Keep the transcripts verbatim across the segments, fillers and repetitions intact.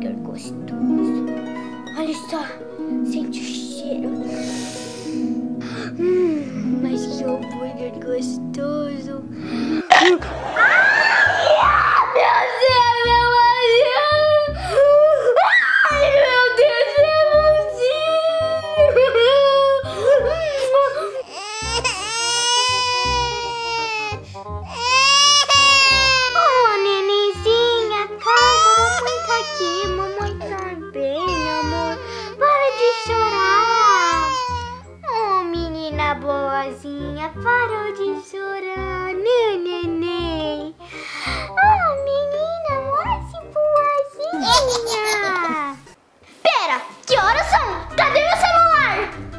hambúrguer gostoso. Olha só, sente o cheiro. Hum, mas que hambúrguer gostoso. Hum. Ai, meu Deus, meu Deus. Ai, meu Deus, meu Oh, nenenzinha, calma, mamãe tá aqui, mamãe tá bem, amor. Para de chorar. Oh, menina boazinha, parou de chorar, neném. Oh, menina mais boazinha. Pera, que horas são? Cadê meu celular?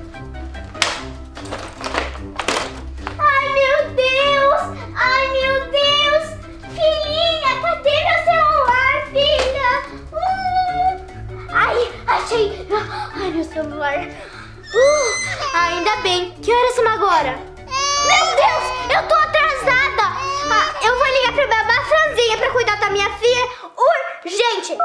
Ai, meu Deus! Ai, meu Deus! Filhinha, cadê meu celular, filha? Uh. Ai, achei! Ai, meu celular! Uh, ainda bem! Que horas são agora? Meu Deus! Eu tô atrasada! Ah, eu vou ligar pra babá Franzinha pra cuidar da minha filha urgente!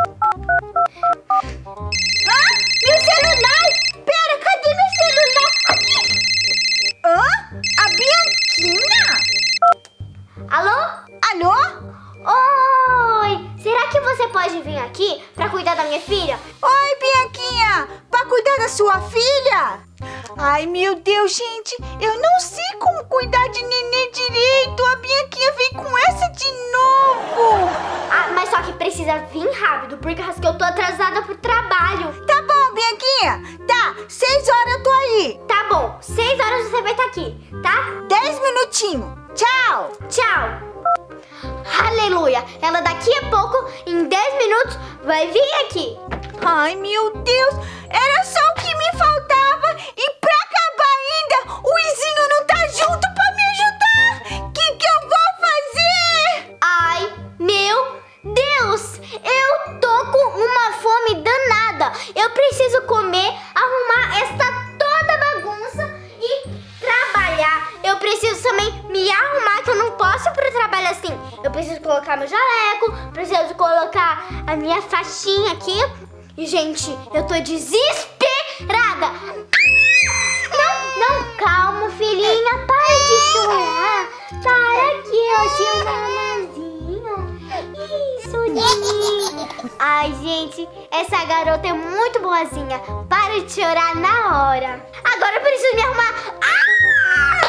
Ah, meu celular! Pera, cadê meu celular? Aqui! Hã? A Bianquinha? Alô? Alô? Oi! Será que você pode vir aqui pra cuidar da minha filha? Oi, Bianquinha! Pra cuidar da sua filha? Ai, meu Deus, gente! Eu não sei como cuidar de neném direito! A Bianquinha vem com essa de novo! Ah, mas só que precisa vir rápido, porque acho que eu tô atrasada pro trabalho. Tá bom, Bianquinha! Tá, seis horas eu tô aí! Tá bom, seis horas você vai estar aqui, tá? Dez minutinhos! Tchau! Tchau! Aleluia! Ela daqui a pouco, em dez minutos, vai vir aqui. Ai, meu Deus! Era só o que me faltava! E pra acabar ainda, o Izinho não tá junto pra me ajudar! Que que eu vou fazer? Ai, meu Deus! Eu tô com uma fome danada! Eu preciso comer, arrumar esta toda bagunça e trabalhar. Eu preciso também me arrumar, que eu não posso ir pro trabalho assim. Eu preciso colocar meu jaleco, preciso colocar a minha faixinha aqui. E, gente, eu tô desesperada. Não, não, calma, filhinha. Para de chorar. Para aqui, ó, seu mamazinho. Isso, Dini. Ai, gente, essa garota é muito boazinha. Para de chorar na hora. Agora eu preciso me arrumar. Ah!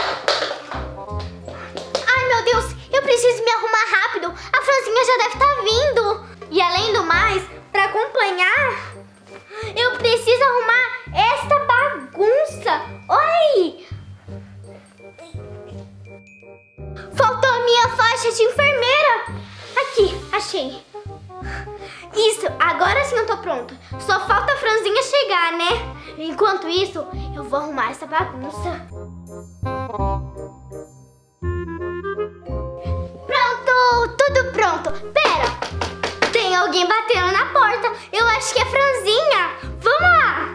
Ai, meu Deus, eu preciso me arrumar rápido. A Franzinha já deve estar vindo. E além do mais, pra acompanhar, eu preciso arrumar esta bagunça. Oi! Faltou a minha faixa de enfermeira. Aqui, achei. Isso, agora sim eu tô pronta. Só falta a Franzinha chegar, né? Enquanto isso, eu vou arrumar essa bagunça. Pronto, tudo pronto. Pera, tem alguém batendo na porta. Eu acho que é Franzinha. Vamos lá.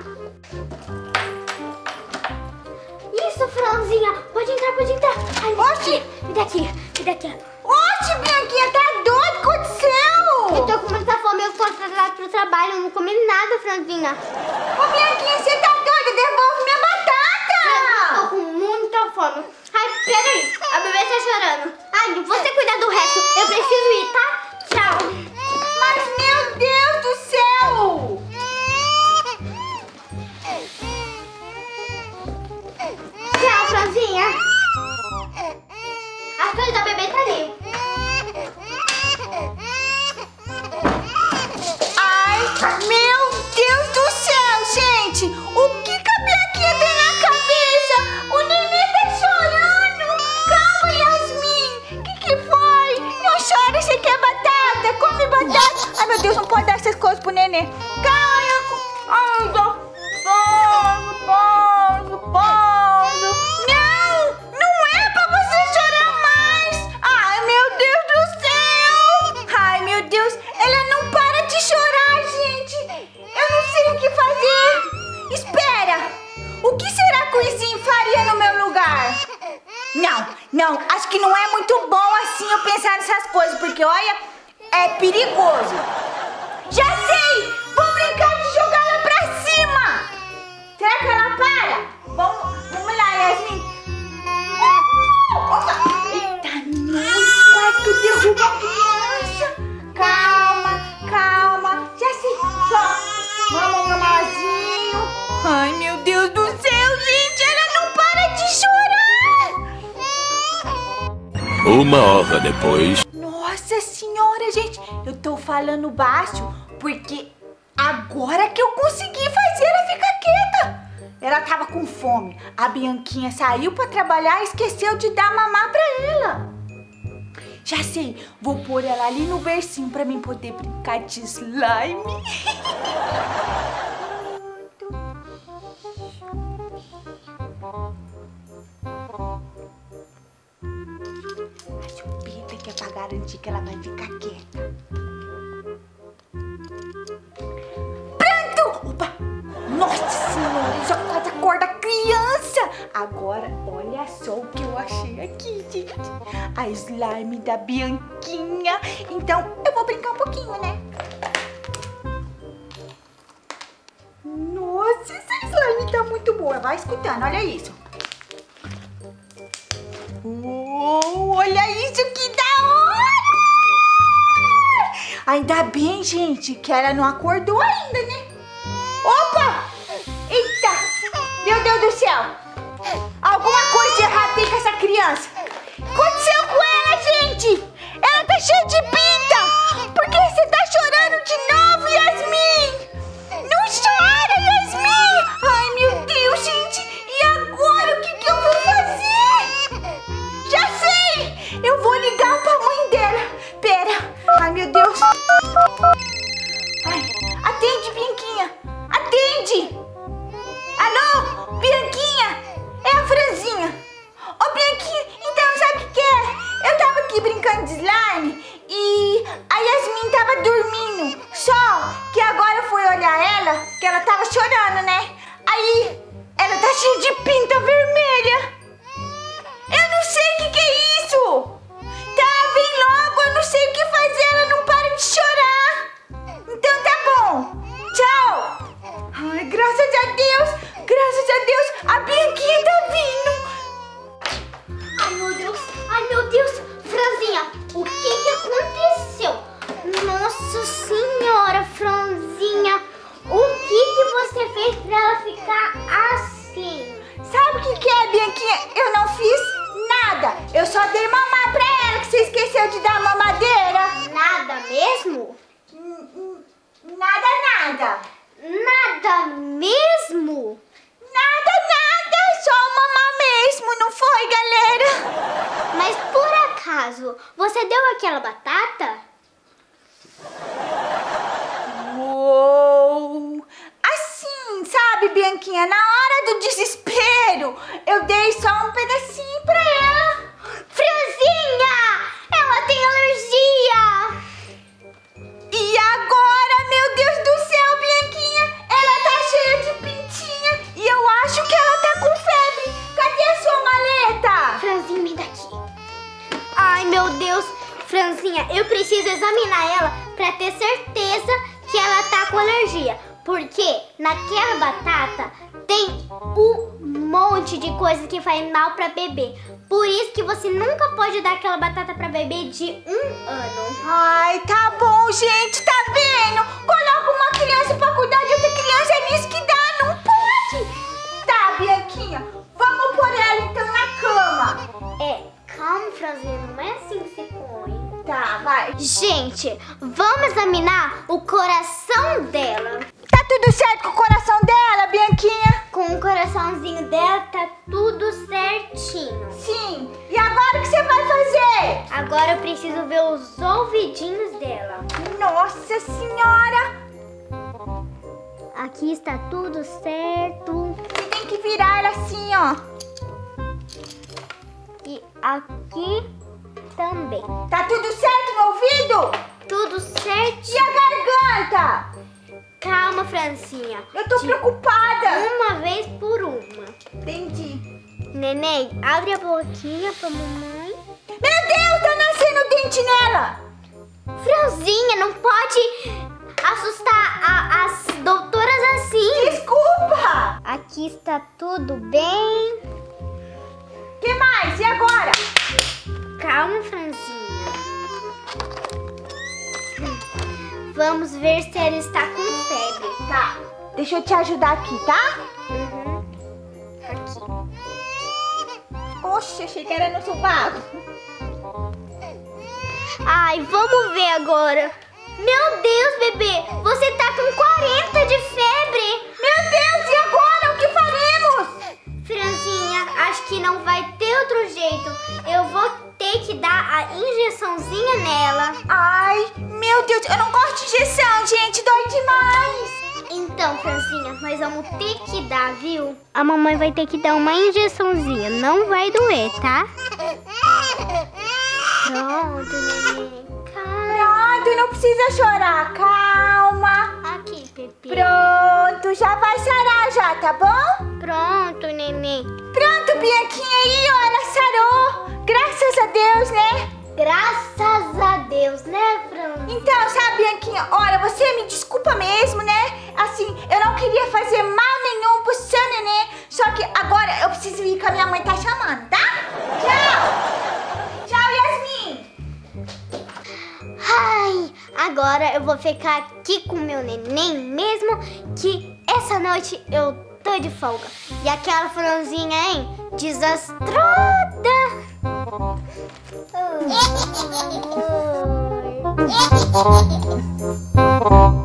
Isso, Franzinha. Pode entrar, pode entrar. Ai, me Oxi! Me dá aqui, me dá aqui. Oxe, Bianquinha, tá doido? O que aconteceu? Eu tô com muita fome, eu tô atrasada pro trabalho. Eu não comi nada, Franzinha. Ô, Bianquinha, você tá doida? Devolve minha batata! Eu tô com muita fome. Ai, peraí, a bebê tá chorando. Ai, você cuida do resto. Eu preciso ir, tá? Tchau. Mas, meu Deus do céu! Tchau, Franzinha. As coisas da bebê tá ali. Ai, meu Deus do céu, gente! O que que a Bianquinha tem na cabeça? O neném tá chorando! Calma, Yasmin! O que que foi? Não chora, você quer batata? Come batata! Ai, meu Deus, não pode dar essas coisas pro neném. Calma, Yasmin! Ai, Deus! Paulo, Paulo, Paulo! Não! Não é pra você chorar mais! Ai, meu Deus do céu! Ai, meu Deus! Ela não para de chorar, gente! Eu não sei o que fazer! Espera! O que será que o Izinho faria no meu lugar? Não, não, acho que não é muito bom assim eu pensar nessas coisas, porque olha, é perigoso. Já sei! Uma hora depois. Nossa senhora, gente, eu tô falando baixo porque agora que eu consegui fazer ela ficar quieta. Ela tava com fome. A Bianquinha saiu pra trabalhar e esqueceu de dar mamar pra ela. Já sei, vou pôr ela ali no bercinho pra mim poder brincar de slime. A chupeta que é pra garantir que ela vai ficar quieta. Pronto! Opa! Nossa senhora, já quase acorda a criança! Agora, olha só o que eu achei aqui, gente. A slime da Bianquinha. Então, eu vou brincar um pouquinho, né? Nossa, essa slime tá muito boa. Vai escutando, olha isso. Oh, olha isso, que da hora! Ainda bem, gente, que ela não acordou ainda, né? Opa! Eita! Meu Deus do céu! Alguma coisa de errado tem com essa criança. O que aconteceu com ela, gente? Ela tá cheia de pinta! Por que você tá chorando de novo, Yasmin? Não chora, Yasmin! Ai, meu Deus, gente! E agora, o que que eu vou fazer? Já sei! Eu vou ligar pra mãe dela. Pera. Ai, meu Deus. Ai, atende, Bianquinha. Atende. Alô, Bianquinha. É a Franzinha. Ô, Bianquinha, então sabe o que que é? Eu tava aqui brincando de slime e a Yasmin tava dormindo. Só que agora eu fui olhar ela, que ela tava chorando, né? Aí, ela tá cheia de pinta vermelha. Eu não sei o que que é isso! Tá, vem logo, eu não sei o que fazer, ela não para de chorar! Então tá bom, tchau! Ai, graças a Deus, graças a Deus, a Bianquinha tá vindo! Ai, meu Deus, ai, meu Deus, Franzinha, o que que aconteceu? Nossa senhora, Franzinha, o que que você fez pra ela ficar assim? Sabe o que que é, Bianquinha? Eu não fiz nada. Eu só dei mamar pra ela, que você esqueceu de dar mamadeira. Nada mesmo? N- n- Nada, nada. Nada mesmo? Nada, nada. Só mamar mesmo, não foi, galera? Mas por acaso, você deu aquela batata? Uou! Assim, sabe, Bianquinha? Na hora do desespero, eu dei só um pedacinho pra ela. Franzinha! Ela tem alergia! E agora, meu Deus do céu, Bianquinha, ela tá cheia de pintinha e eu acho que ela tá com febre. Cadê a sua maleta? Franzinha, me dá aqui. Ai, meu Deus. Franzinha, eu preciso examinar ela pra ter certeza que ela tá com alergia. Porque naquela batata tem um monte de coisa que faz mal pra bebê. Por isso que você nunca pode dar aquela batata pra bebê de um ano. Ai, tá bom, gente, tá vendo? Coloca uma criança pra cuidar de outra criança, é nisso que dá, não pode. Tá, Bianquinha, vamos pôr ela então na cama. É, calma, Franzinha, não é assim que se põe. Tá, vai. Gente, vamos examinar o coração dela. Tá tudo certo com o coração dela, Bianquinha? Com o coraçãozinho dela tá tudo certinho. Sim. E agora o que você vai fazer? Agora eu preciso ver os ouvidinhos dela. Nossa senhora. Aqui está tudo certo. Você tem que virar ela assim, ó. E aqui também. Tá tudo certo no ouvido? Tudo E certinho. a garganta? Calma, Francinha. Eu tô De preocupada. uma vez por uma. Entendi. Neném, abre a boquinha pra mamãe. Meu Deus, tá nascendo dente nela. Franzinha, não pode assustar a- as doutoras assim. Desculpa. Aqui está tudo bem. Que mais? E agora? Calma, Franzinha. Vamos ver se ela está com febre. Tá. Deixa eu te ajudar aqui, tá? Uhum. Aqui. Oxe, achei que era no sovaco. Ai, vamos ver agora. Meu Deus, bebê, você tá com quarenta de febre. Meu Deus, e agora? O que faremos? Franzinha, acho que não vai ter outro jeito. Eu vou ter que dar a injeçãozinha nela. Ai, meu Deus, eu não gosto de injeção, gente, dói demais. Então, Franzinha, nós vamos ter que dar, viu? A mamãe vai ter que dar uma injeçãozinha, não vai doer, tá? Pronto, neném. Calma. Pronto, não precisa chorar, calma. Aqui, Pepe. Pronto, já vai sarar já, tá bom? Pronto, neném. Pronto, Bianquinha aí, ó, ela sarou. Graças a Deus, né? Graças a Deus, né, Fran? Então, sabe, Bianquinha, olha, você me desculpa mesmo, né? Assim, eu não queria fazer mal nenhum pro seu neném, só que agora eu preciso ir que a minha mãe tá chamando, tá? Tchau! Tchau, Yasmin! Ai, agora eu vou ficar aqui com meu neném mesmo, que essa noite eu tô de folga. E aquela Franzinha, hein? Desastrada! Oh,